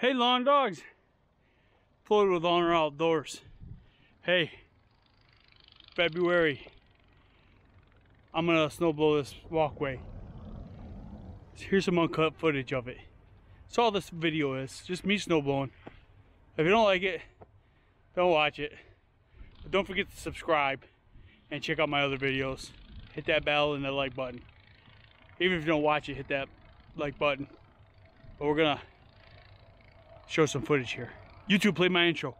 Hey lawn dogs, Floyd with Honor Outdoors. Hey, February, I'm gonna snowblow this walkway. Here's some uncut footage of it. That's all this video is, just me snowblowing. If you don't like it, don't watch it. But don't forget to subscribe and check out my other videos. Hit that bell and that like button. Even if you don't watch it, hit that like button. But we're gonna show some footage here. YouTube, play my intro.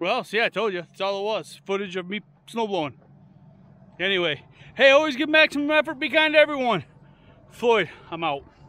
Well, see, I told you. That's all it was. Footage of me snowblowing. Anyway, hey, always give maximum effort. Be kind to everyone. Floyd, I'm out.